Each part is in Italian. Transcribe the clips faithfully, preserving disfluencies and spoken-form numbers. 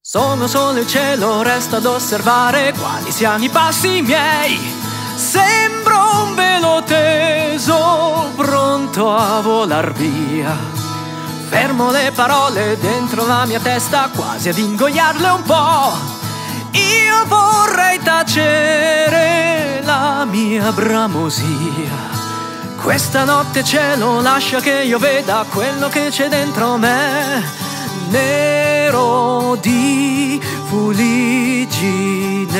Sono solo il cielo, resta ad osservare quali siano i passi miei. Sembro un velo teso, pronto a volar via. Fermo le parole dentro la mia testa, quasi ad ingoiarle un po'. Io vorrei tacere la mia bramosia. Questa notte cielo, lascia che io veda quello che c'è dentro me. Nero di fuliggine.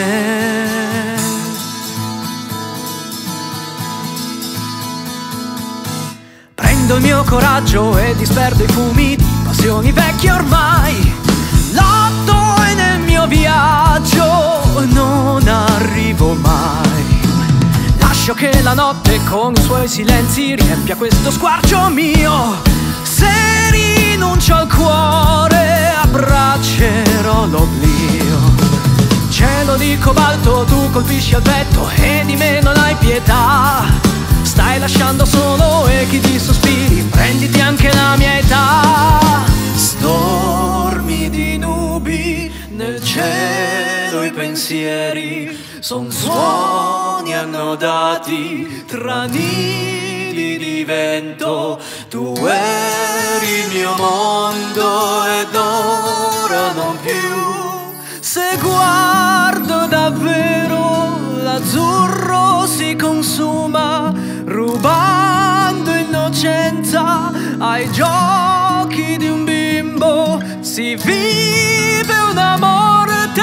Prendo il mio coraggio e disperdo i fumi di passioni vecchie ormai. Lotto e nel mio viaggio non arrivo mai. Lascio che la notte con i suoi silenzi riempia questo squarcio mio. Se rinuncio al cuore abbraccerò l'oblio. Cielo di cobalto, tu colpisci al petto e di me non hai pietà. Stai lasciando solo echi di sospiri, prenditi anche la mia età. Stormi di nubi, nel cielo i pensieri son suoni annodati tra nidi di vento. Tu eri il mio mondo ed ora non più. Se guardo davvero, l'azzurro si consuma, rubando innocenza ai giochi di un bimbo. Si vive una morte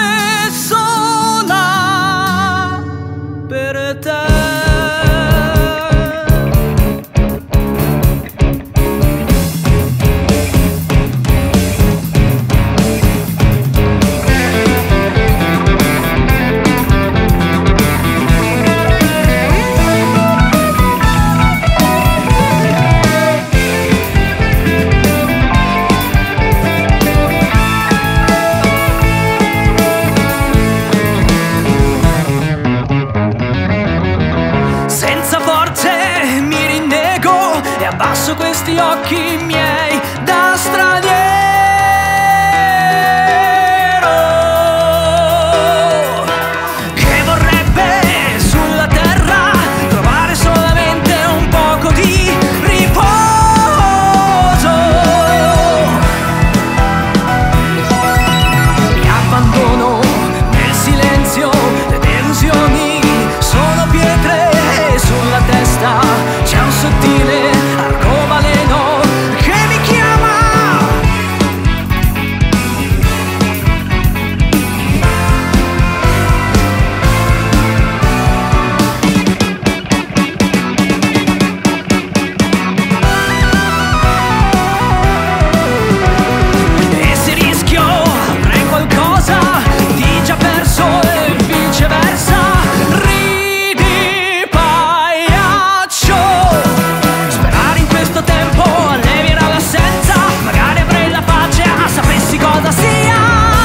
sola per te. Abbasso questi occhi miei da straniero che vorrebbe sulla terra trovare solamente un poco di riposo. Mi abbandono nel silenzio, le delusioni sono pietre e sulla testa c'è un sottile arcobaleno che mi chiama. E se rischio avrei qualcosa di già perso e viceversa. Ridi pagliaccio, sperare in questo tempo allevierà l'assenza. Magari avrei la pace a sapessi cosa sia.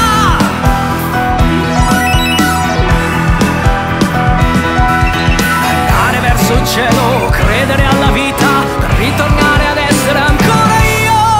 Andare verso il cielo, credere alla vita, per ritornare ad essere ancora io.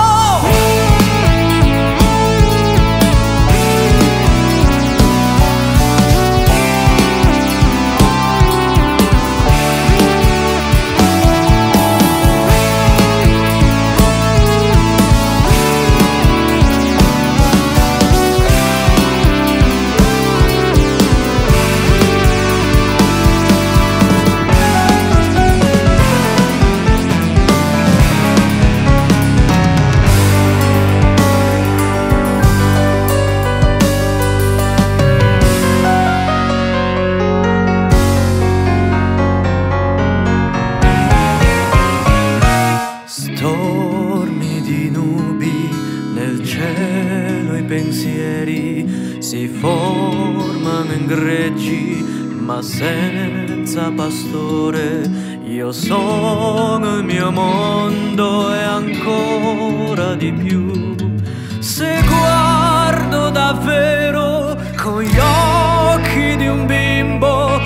Stormi di nubi, nel cielo i pensieri si formano in greggi, ma senza pastore. Io sono il mio mondo e ancora di più. Se guardo davvero con gli occhi di un bimbo,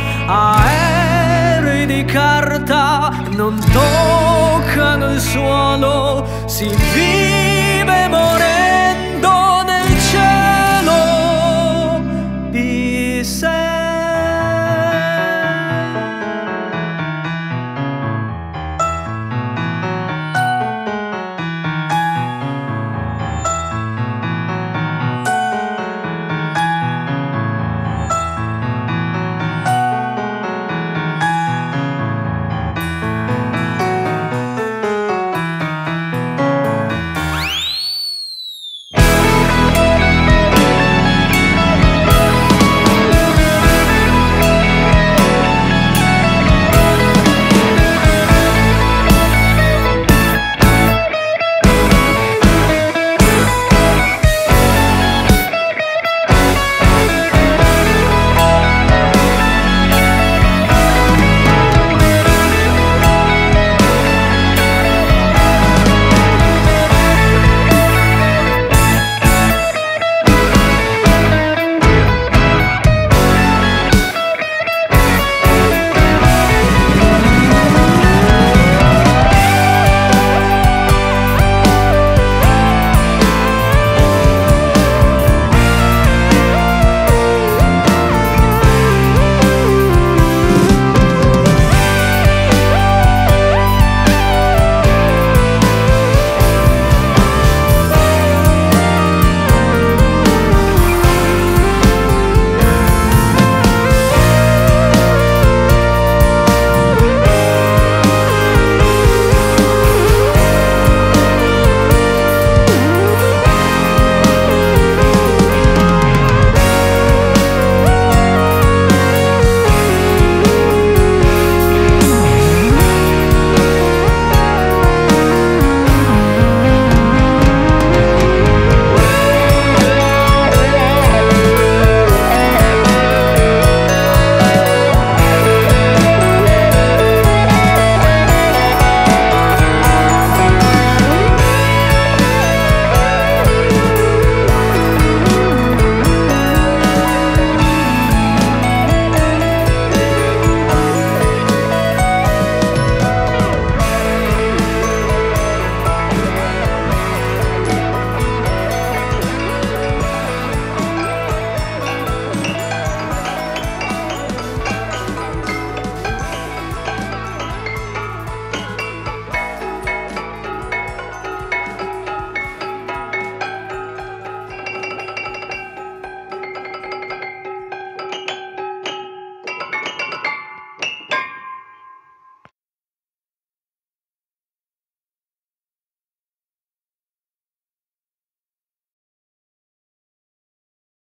aerei di carta non toccano il suolo, si